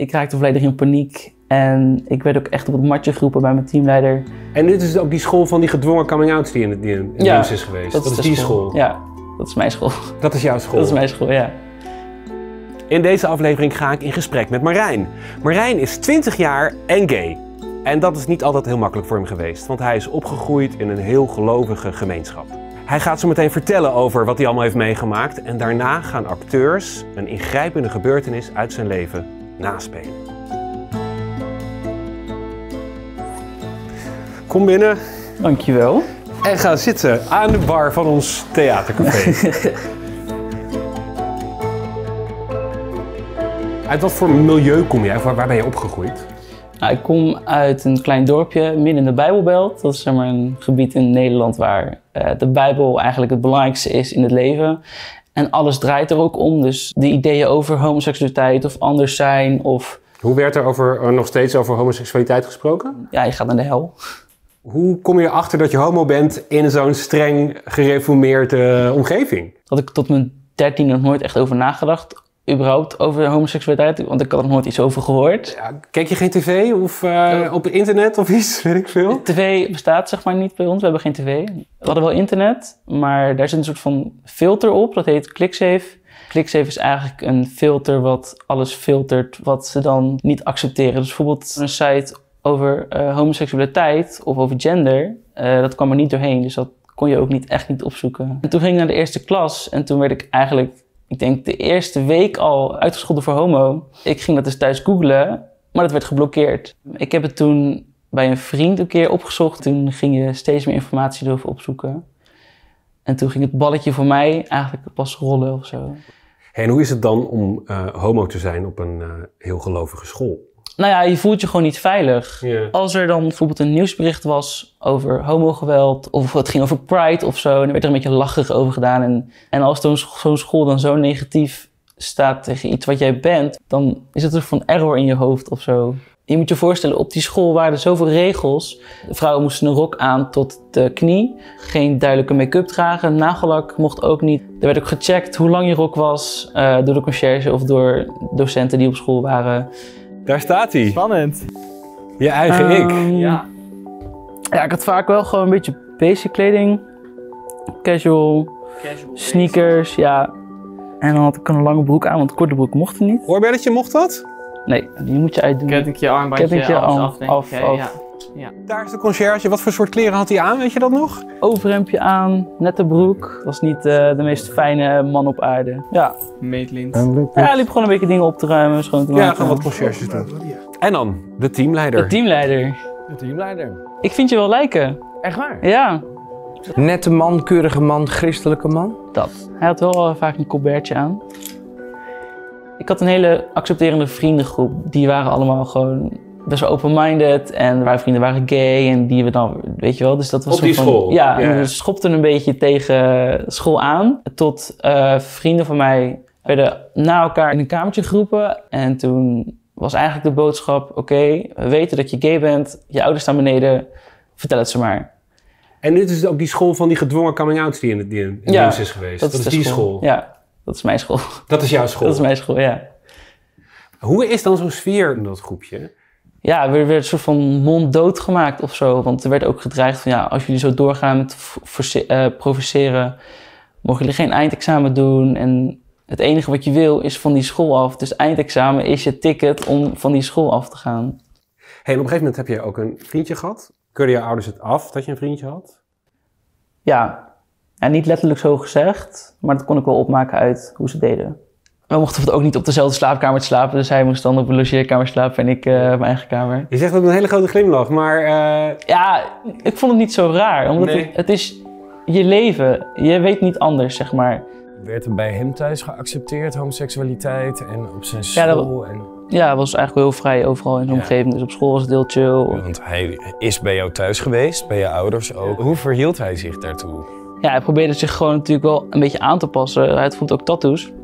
Ik raakte volledig in paniek. En ik werd ook echt op het matje geroepen bij mijn teamleider. En dit is ook die school van die gedwongen coming-outs die in dienst is geweest? Dat is die school? Ja, dat is mijn school. Dat is jouw school? Dat is mijn school, ja. In deze aflevering ga ik in gesprek met Marijn. Marijn is 20 jaar en gay. En dat is niet altijd heel makkelijk voor hem geweest, want hij is opgegroeid in een heel gelovige gemeenschap. Hij gaat zo meteen vertellen over wat hij allemaal heeft meegemaakt en daarna gaan acteurs een ingrijpende gebeurtenis uit zijn leven naspelen. Kom binnen. Dankjewel. En ga zitten aan de bar van ons theatercafé. Uit wat voor milieu kom jij? Waar ben je opgegroeid? Nou, ik kom uit een klein dorpje midden in de Bijbelbelt. Dat is zeg maar een gebied in Nederland waar de Bijbel eigenlijk het belangrijkste is in het leven. En alles draait er ook om. Dus de ideeën over homoseksualiteit of anders zijn of... Hoe werd er nog steeds over homoseksualiteit gesproken? Ja, je gaat naar de hel. Hoe kom je erachter dat je homo bent in zo'n streng gereformeerde omgeving? Had ik tot mijn 13 nog nooit echt over nagedacht. Überhaupt over homoseksualiteit, want ik had er nog nooit iets over gehoord. Ja, kijk je geen tv of op het internet of iets, weet ik veel? TV bestaat zeg maar niet bij ons, we hebben geen tv. We hadden wel internet, maar daar zit een soort van filter op, dat heet ClickSafe. ClickSafe is eigenlijk een filter wat alles filtert wat ze dan niet accepteren. Dus bijvoorbeeld een site over homoseksualiteit of over gender, dat kwam er niet doorheen. Dus dat kon je ook echt niet opzoeken. En toen ging ik naar de eerste klas en toen werd ik eigenlijk... Ik denk de eerste week al uitgescholden voor homo. Ik ging dat dus thuis googlen, maar dat werd geblokkeerd. Ik heb het toen bij een vriend een keer opgezocht. Toen ging je steeds meer informatie erover opzoeken. En toen ging het balletje voor mij eigenlijk pas rollen of zo. En hoe is het dan om homo te zijn op een heel gelovige school? Nou ja, je voelt je gewoon niet veilig. Yeah. Als er dan bijvoorbeeld een nieuwsbericht was over homogeweld of het ging over Pride of zo, dan werd er een beetje lacherig over gedaan. En als zo'n school dan zo negatief staat tegen iets wat jij bent, dan is het een soort van error in je hoofd of zo. Je moet je voorstellen, op die school waren er zoveel regels. De vrouwen moesten een rok aan tot de knie, geen duidelijke make-up dragen, nagellak mocht ook niet. Er werd ook gecheckt hoe lang je rok was door de conciërge of door docenten die op school waren. Daar staat hij. Spannend. Je eigen ik. Ja. Ja, ik had vaak wel gewoon een beetje basic kleding. Casual sneakers, ja. En dan had ik een lange broek aan, want korte broek mocht er niet. Oorbelletje, mocht dat? Nee, die moet je uitdoen. Kettingje, armbandje, af. Ja. Daar is de conciërge. Wat voor soort kleren had hij aan, weet je dat nog? Overhemdje aan, nette broek. Was niet de meest fijne man op aarde. Ja. Meetlint. Ja, hij liep gewoon een beetje dingen op te ruimen. Schoon te maken. Ja, gewoon wat conciërges doen. En dan, de teamleider. De teamleider. De teamleider. Ik vind je wel lijken. Echt waar? Ja. Nette man, keurige man, christelijke man? Dat. Hij had wel vaak een colbertje aan. Ik had een hele accepterende vriendengroep. Die waren allemaal gewoon best wel open-minded. En mijn vrienden waren gay en die we dan, weet je wel. Dus dat was op die school? Ja, en we schopten een beetje tegen school aan. Tot vrienden van mij werden na elkaar in een kamertje geroepen. En toen was eigenlijk de boodschap, oké, we weten dat je gay bent. Je ouders staan beneden, vertel het ze maar. En dit is ook die school van die gedwongen coming-outs die in dienst is geweest? Dat is die school? Ja, dat is mijn school. Dat is jouw school? Dat is mijn school, ja. Hoe is dan zo'n sfeer in dat groepje? Ja, er werd een soort van monddood gemaakt of zo. Want er werd ook gedreigd van, ja, als jullie zo doorgaan met provoceren, mogen jullie geen eindexamen doen. En het enige wat je wil is van die school af. Dus eindexamen is je ticket om van die school af te gaan. Hey, en op een gegeven moment heb je ook een vriendje gehad. Keurden je ouders het af dat je een vriendje had? Ja, en niet letterlijk zo gezegd, maar dat kon ik wel opmaken uit hoe ze deden. We mochten ook niet op dezelfde slaapkamer slapen, dus hij moest dan op een logeerkamer slapen en ik op mijn eigen kamer. Je zegt dat met een hele grote glimlach, maar... Ja, ik vond het niet zo raar, omdat het is je leven. Je weet niet anders, zeg maar. Werd er bij hem thuis geaccepteerd, homoseksualiteit en op zijn school? Ja, hij was eigenlijk wel heel vrij overal in zijn omgeving. Dus op school was het heel chill. Ja, want hij is bij jou thuis geweest, bij je ouders ook. Hoe verhield hij zich daartoe? Ja, hij probeerde zich gewoon natuurlijk wel een beetje aan te passen. Hij voelt ook tattoos.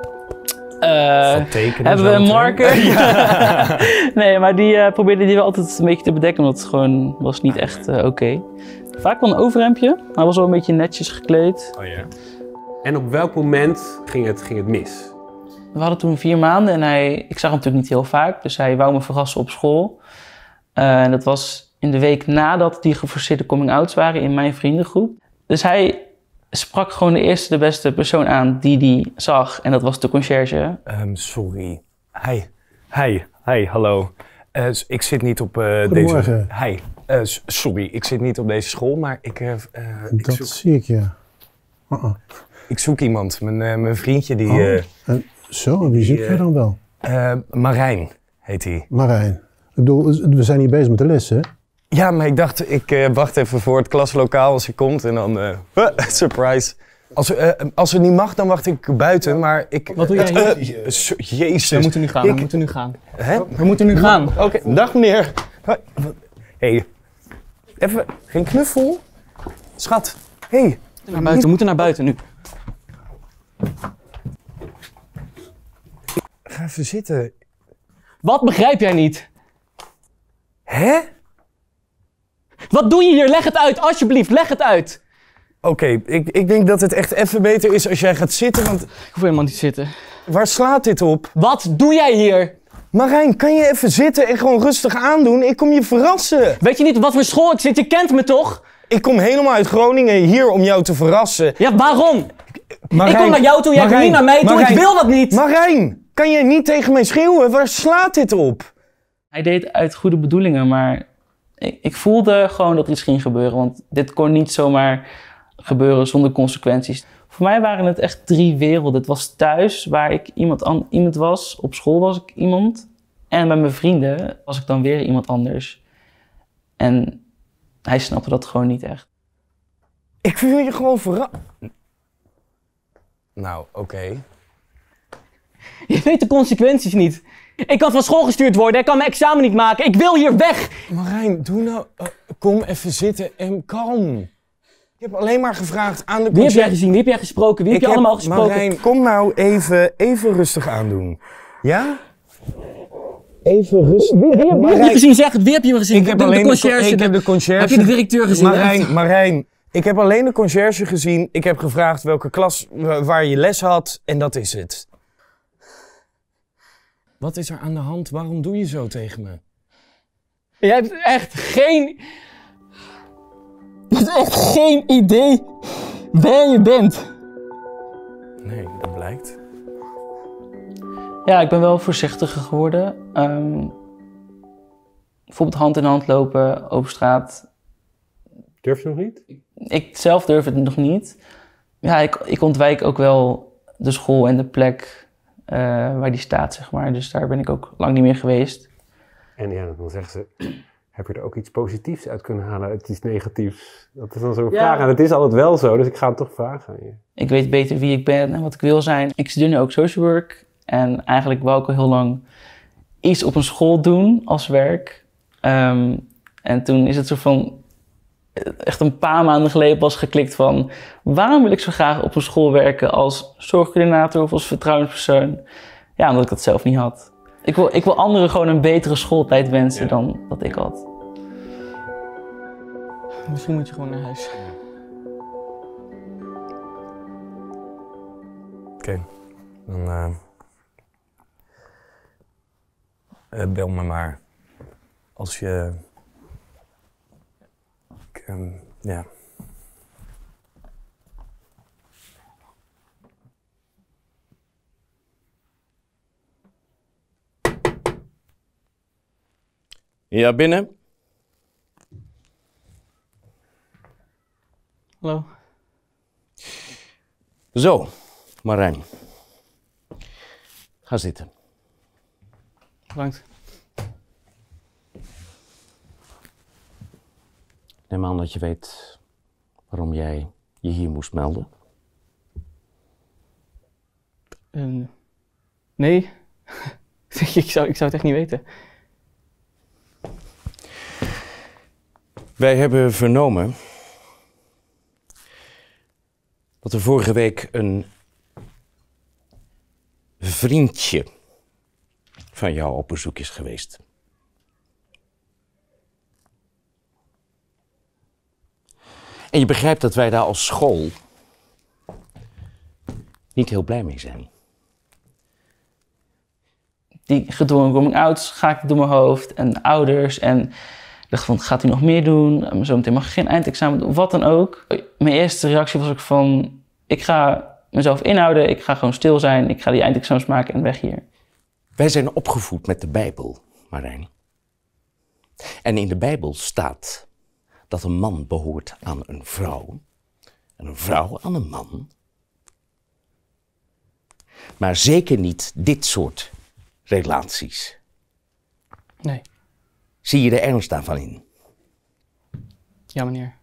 Hebben we een marker? Ja. Nee, maar die probeerde die wel altijd een beetje te bedekken, omdat het gewoon was niet echt oké. Vaak wel een overhemdje. Hij was wel een beetje netjes gekleed. Oh ja. En op welk moment ging het mis? We hadden toen 4 maanden en ik zag hem natuurlijk niet heel vaak. Dus hij wou me verrassen op school. En dat was in de week nadat die geforceerde coming-outs waren in mijn vriendengroep. Dus hij sprak gewoon de eerste, de beste persoon aan die hij zag. En dat was de conciërge. Sorry. Hi, hallo. Ik zit niet op Goedemorgen. deze... Hi. Sorry, ik zit niet op deze school, maar Dat zie ik, ja. Ik zoek iemand. Mijn vriendje die... Zo, wie zoek jij dan wel? Marijn heet hij. Marijn. Ik bedoel, we zijn hier bezig met de les, hè? Ja, maar ik dacht, ik wacht even voor het klaslokaal als hij komt en dan... surprise. Als het niet mag, dan wacht ik buiten, maar ik... Wat doe jij hier? Jezus. We moeten nu gaan, we moeten nu gaan. Hè? We moeten nu gaan. Oké, dag meneer. Hey, even, geen knuffel? Schat, hey. Naar buiten, we moeten naar buiten nu. Ga even zitten. Wat begrijp jij niet? Hè? Wat doe je hier? Leg het uit, alsjeblieft, leg het uit. Oké, ik denk dat het echt even beter is als jij gaat zitten, want... Ik hoef helemaal niet te zitten. Waar slaat dit op? Wat doe jij hier? Marijn, kan je even zitten en gewoon rustig aandoen? Ik kom je verrassen. Weet je niet wat voor school ik zit? Je kent me toch? Ik kom helemaal uit Groningen hier om jou te verrassen. Ja, waarom? Marijn, Ik kom naar jou toe, jij komt niet naar mij toe. Marijn, Ik wil dat niet. Marijn, kan je niet tegen mij schreeuwen? Waar slaat dit op? Hij deed uit goede bedoelingen, maar ik voelde gewoon dat er iets ging gebeuren. Want dit kon niet zomaar gebeuren zonder consequenties. Voor mij waren het echt 3 werelden. Het was thuis, waar ik iemand was. Op school was ik iemand. En bij mijn vrienden was ik dan weer iemand anders. En hij snapte dat gewoon niet echt. Ik wil je gewoon verrassen. Nou, oké. Je weet de consequenties niet. Ik kan van school gestuurd worden, ik kan mijn examen niet maken. Ik wil hier weg. Marijn, doe nou... kom even zitten en kalm. Ik heb alleen maar gevraagd aan de... Wie heb jij gezien? Wie heb jij gesproken? Wie heb je allemaal gesproken? Marijn, kom nou even rustig aandoen. Ja? Even rustig. Wie heb je gezien? Zeg het, wie heb je gezien? Ik heb de alleen conciërge. ik heb de conciërge. Heb je de directeur gezien? Marijn, ik heb alleen de conciërge gezien. Ik heb gevraagd welke klas waar je les had en dat is het. Wat is er aan de hand? Waarom doe je zo tegen me? Jij hebt echt geen... Je hebt echt geen idee waar je bent. Nee, dat blijkt. Ja, ik ben wel voorzichtiger geworden. Bijvoorbeeld hand in hand lopen over straat. Durf je nog niet? Ik zelf durf het nog niet. Ja, ik ontwijk ook wel de school en de plek waar die staat, zeg maar. Dus daar ben ik ook lang niet meer geweest. En ja, dan zeggen ze, heb je er ook iets positiefs uit kunnen halen, uit iets negatiefs? Dat is dan zo'n vraag. En het is altijd wel zo, dus ik ga het toch vragen aan je. Ik weet beter wie ik ben en wat ik wil zijn. Ik studeer nu ook social work. En eigenlijk wou ik al heel lang iets op een school doen als werk. En toen is het zo van... echt een paar maanden geleden pas geklikt van... waarom wil ik zo graag op een school werken als zorgcoördinator of als vertrouwenspersoon? Ja, omdat ik dat zelf niet had. Ik wil anderen gewoon een betere schooltijd wensen dan dat ik had. Misschien moet je gewoon naar huis. Oké, dan bel me maar als je... ja. Ja, binnen. Hallo. Zo, Marijn. Ga zitten. Bedankt. Neem aan dat je weet waarom jij je hier moest melden. Nee. ik zou het echt niet weten. Wij hebben vernomen dat er vorige week een vriendje van jou op bezoek is geweest. En je begrijpt dat wij daar als school niet heel blij mee zijn. die gedwongen coming-outs ga ik door mijn hoofd en ouders. En ik dacht van, gaat hij nog meer doen? Zometeen mag ik geen eindexamen doen, wat dan ook. Mijn eerste reactie was ook van, ik ga mezelf inhouden, ik ga gewoon stil zijn, ik ga die eindexamens maken en weg hier. Wij zijn opgevoed met de Bijbel, Marijn. En in de Bijbel staat dat een man behoort aan een vrouw en een vrouw aan een man. Maar zeker niet dit soort relaties. Nee. Zie je de ernst daarvan in? Ja, meneer.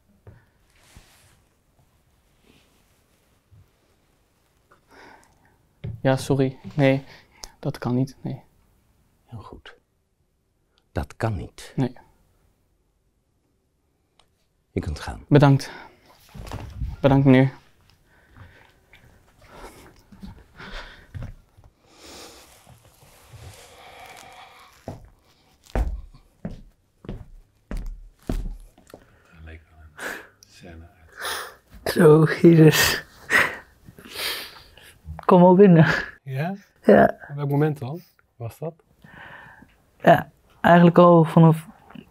Ja, sorry. Nee, dat kan niet. Nee. Heel goed. Dat kan niet. Nee. Je kunt gaan. Bedankt. Bedankt, meneer. Zo, Jezus. Kom al binnen. Ja? Ja. Op welk moment dan was dat? Ja, eigenlijk al vanaf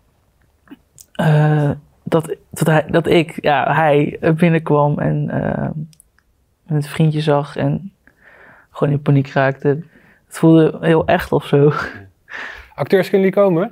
hij binnenkwam en met vriendje zag en gewoon in paniek raakte. Het voelde heel echt of zo. Acteurs, kunnen die komen?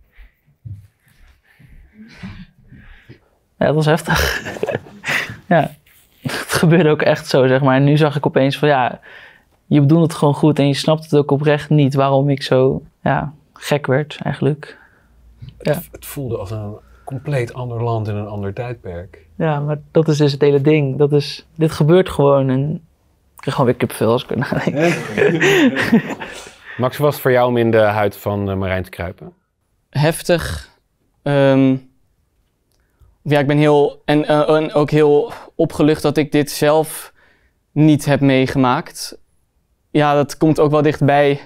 Ja, dat was heftig. Ja, het gebeurde ook echt zo, zeg maar. En nu zag ik opeens van ja, je bedoelt het gewoon goed en je snapt het ook oprecht niet waarom ik zo gek werd eigenlijk. Ja. Het voelde als een compleet ander land in een ander tijdperk. Ja, maar dat is dus het hele ding. Dit gebeurt gewoon en ik krijg gewoon weer kippenvel als ik er nadenk. Max, was het voor jou om in de huid van Marijn te kruipen? Heftig. Ja, ik ben heel en ook heel opgelucht dat ik dit zelf niet heb meegemaakt. Ja, dat komt ook wel dichtbij.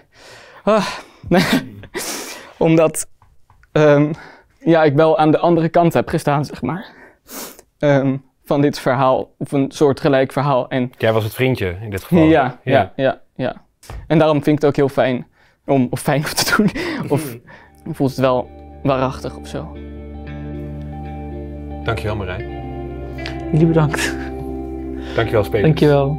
Omdat ik wel aan de andere kant heb gestaan, zeg maar. Van dit verhaal, of een soortgelijk verhaal. En Jij was het vriendje in dit geval. Ja. En daarom vind ik het ook heel fijn om te doen. Of voelt het wel waarachtig of zo. Dankjewel, Marijn. Jullie bedankt. Dankjewel, spelers. Dankjewel.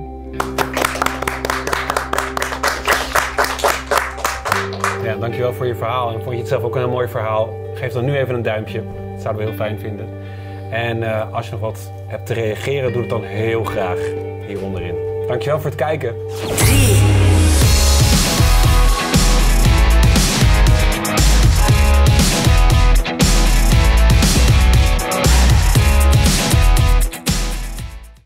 Ja, dankjewel voor je verhaal. En vond je het zelf ook een heel mooi verhaal? Geef dan nu even een duimpje. Dat zouden we heel fijn vinden. En als je nog wat hebt te reageren, doe het dan heel graag hier onderin. Dankjewel voor het kijken.